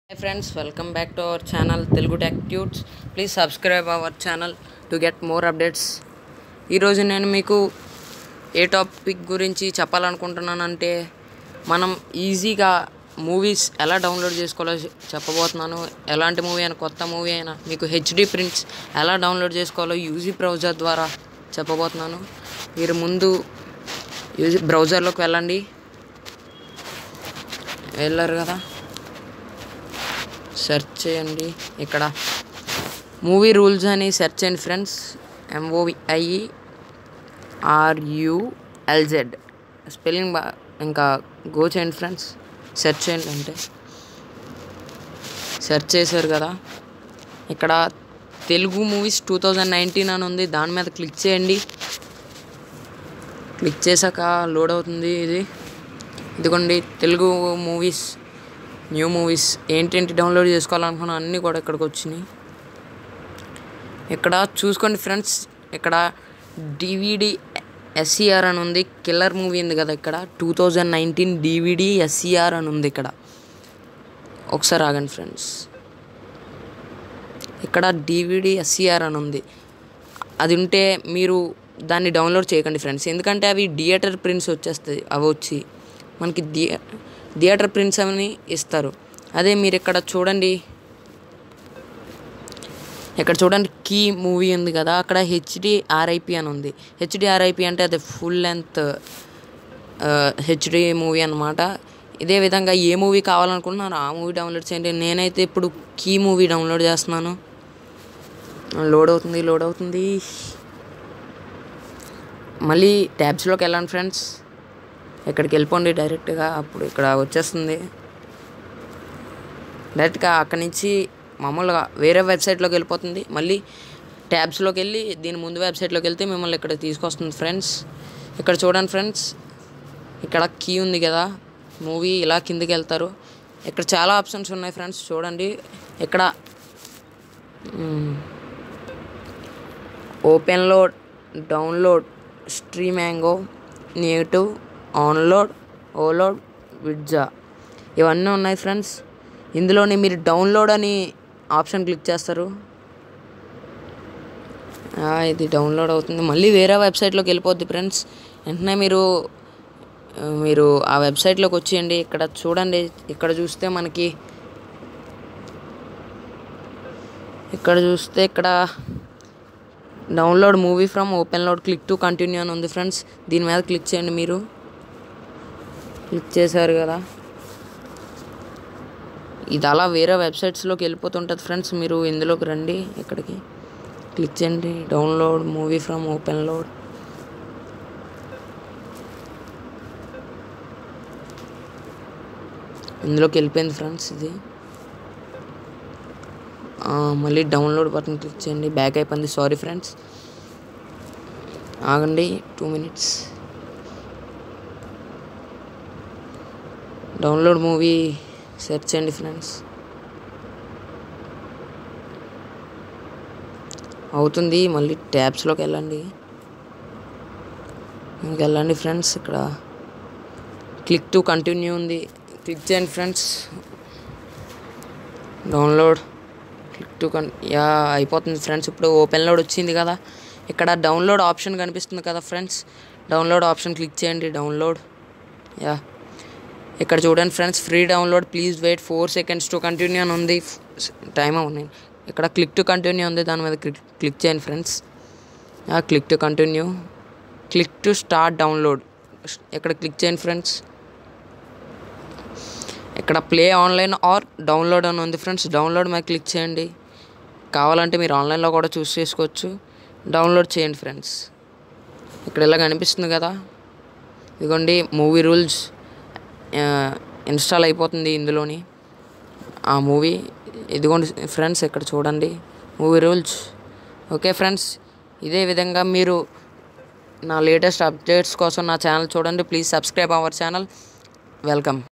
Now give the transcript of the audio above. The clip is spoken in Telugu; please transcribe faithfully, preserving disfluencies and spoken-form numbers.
Hi friends, welcome back to our channel Telugu Tech Tunes. Please subscribe our channel to get more updates. ఈ రోజు నేను మీకు ఏ టాపిక్ గురించి చెప్పాలనుకుంటున్నానంటే మనం ఈజీగా మూవీస్ ఎలా డౌన్లోడ్ చేసుకోవాలో చెప్పబోతున్నాను. ఎలాంటి మూవీ అయినా కొత్త మూవీ అయినా మీకు హెచ్డి ప్రింట్స్ ఎలా డౌన్లోడ్ చేసుకోవాలో యూజీ బ్రౌజర్ ద్వారా చెప్పబోతున్నాను. మీరు ముందు యూజీ బ్రౌజర్లోకి వెళ్ళండి. వెళ్ళారు కదా, సెర్చ్ చేయండి. ఇక్కడ మూవీ రూల్స్ అని సెర్చ్ చేయండి ఫ్రెండ్స్. ఎంఓవిఐ ఆర్యుఎల్జెడ్ స్పెల్లింగ్ బా ఇంకా గో చేయండి ఫ్రెండ్స్. సెర్చ్ చేయండి. అంటే సెర్చ్ చేశారు కదా, ఇక్కడ Telugu movies two thousand nineteen అని ఉంది. దాని మీద క్లిక్ చేయండి. క్లిక్ చేశాక లోడ్ అవుతుంది. ఇది ఇదిగోండి తెలుగు మూవీస్, న్యూ మూవీస్ ఏంటేంటి డౌన్లోడ్ చేసుకోవాలనుకున్నా అన్నీ కూడా ఇక్కడికి వచ్చినాయి. ఇక్కడ చూసుకోండి ఫ్రెండ్స్, ఇక్కడ డివిడి ఎస్ఈఆర్ అని ఉంది. కిల్లర్ మూవీ ఉంది కదా, ఇక్కడ two thousand nineteen DVD S E R అని ఉంది. ఇక్కడ ఒకసారి ఆగండి ఫ్రెండ్స్. ఇక్కడ డివిడి ఎస్ఈఆర్ అని ఉంది. అది ఉంటే మీరు దాన్ని డౌన్లోడ్ చేయకండి ఫ్రెండ్స్, ఎందుకంటే అవి థియేటర్ ప్రింట్స్ వచ్చేస్తాయి. అవి వచ్చి మనకి థియే థియేటర్ ప్రింట్స్ అని ఇస్తారు. అదే మీరు ఇక్కడ చూడండి, ఇక్కడ చూడండి కీ మూవీ ఉంది కదా, అక్కడ హెచ్డిఆర్ఐపి అని ఉంది. హెచ్డిఆర్ఐపి అంటే అది ఫుల్ లెంత్ హెచ్డి మూవీ అన్నమాట. ఇదే విధంగా ఏ మూవీ కావాలనుకుంటున్నారో ఆ మూవీ డౌన్లోడ్ చేయండి. నేనైతే ఇప్పుడు కీ మూవీ డౌన్లోడ్ చేస్తున్నాను. లోడ్ అవుతుంది లోడ్ అవుతుంది మళ్ళీ ట్యాబ్స్లోకి వెళ్ళండి ఫ్రెండ్స్. ఇక్కడికి వెళ్ళిపోండి డైరెక్ట్గా. అప్పుడు ఇక్కడ వచ్చేస్తుంది డైరెక్ట్గా. అక్కడి నుంచి మామూలుగా వేరే వెబ్సైట్లోకి వెళ్ళిపోతుంది. మళ్ళీ ట్యాబ్స్లోకి వెళ్ళి దీని ముందు వెబ్సైట్లోకి వెళ్తే మిమ్మల్ని ఇక్కడ తీసుకొస్తుంది ఫ్రెండ్స్. ఇక్కడ చూడండి ఫ్రెండ్స్, ఇక్కడ కీ ఉంది కదా మూవీ, ఇలా కిందికి వెళ్తారు. ఇక్కడ చాలా ఆప్షన్స్ ఉన్నాయి ఫ్రెండ్స్. చూడండి ఇక్కడ open load, download, Streamango, native, ఆన్లోడ్, ఓలోడ్, విడ్జా ఇవన్నీ ఉన్నాయి ఫ్రెండ్స్. ఇందులోనే మీరు డౌన్లోడ్ అని ఆప్షన్ క్లిక్ చేస్తారు. ఇది డౌన్లోడ్ అవుతుంది. మళ్ళీ వేరే వెబ్సైట్లోకి వెళ్ళిపోద్ది ఫ్రెండ్స్. వెంటనే మీరు మీరు ఆ వెబ్సైట్లోకి వచ్చేయండి. ఇక్కడ చూడండి, ఇక్కడ చూస్తే మనకి ఇక్కడ చూస్తే ఇక్కడ download movie from open load, click to continue అని ఉంది ఫ్రెండ్స్. దీని మీద క్లిక్ చేయండి. మీరు క్లిక్ చేశారు కదా, ఇది అలా వేరే వెబ్సైట్స్లోకి వెళ్ళిపోతుంటుంది ఫ్రెండ్స్. మీరు ఇందులోకి రండి, ఇక్కడికి క్లిక్ చేయండి. Download movie from open load. ఇందులోకి వెళ్ళిపోయింది ఫ్రెండ్స్. ఇది మళ్ళీ డౌన్లోడ్ బటన్ క్లిక్ చేయండి. బ్యాక్ అయిపోయింది. సారీ ఫ్రెండ్స్, ఆగండి two minutes. Download movie search చేయండి ఫ్రెండ్స్. అవుతుంది. మళ్ళీ ట్యాబ్స్లోకి వెళ్ళండి. ఇంకెళ్ళండి ఫ్రెండ్స్. ఇక్కడ క్లిక్ టు కంటిన్యూ ఉంది, క్లిక్ చేయండి ఫ్రెండ్స్. డౌన్లోడ్ క్లిక్ టు కన్ యా అయిపోతుంది ఫ్రెండ్స్. ఇప్పుడు ఓపెన్ లోడ్ వచ్చింది కదా, ఇక్కడ డౌన్లోడ్ ఆప్షన్ కనిపిస్తుంది కదా ఫ్రెండ్స్. డౌన్లోడ్ ఆప్షన్ క్లిక్ చేయండి. డౌన్లోడ్ యా ఇక్కడ చూడండి friends, free download, please wait four seconds to continue అని ఉంది. టైం అవుతుంది. ఇక్కడ క్లిక్ టు కంటిన్యూ ఉంది, దాని మీద క్లిక్ క్లిక్ చేయండి friends. Click to continue, click to start download ఇక్కడ క్లిక్ చేయండి ఫ్రెండ్స్. ఇక్కడ ప్లే ఆన్లైన్ ఆర్ డౌన్లోడ్ అని ఉంది ఫ్రెండ్స్. డౌన్లోడ్ మీద క్లిక్ చేయండి. కావాలంటే మీరు ఆన్లైన్లో కూడా చూస్ చేసుకోవచ్చు. డౌన్లోడ్ చేయండి ఫ్రెండ్స్. ఇక్కడ ఇలా కనిపిస్తుంది కదా, ఇదిగోండి మూవీ రూల్స్ ఇన్స్టాల్ అయిపోతుంది ఇందులోని ఆ మూవీ. ఇదిగోండి ఫ్రెండ్స్, ఇక్కడ చూడండి మూవీ రూల్స్. ఓకే ఫ్రెండ్స్, ఇదే విధంగా మీరు నా లేటెస్ట్ అప్డేట్స్ కోసం నా ఛానల్ చూడండి. Please subscribe our channel. Welcome.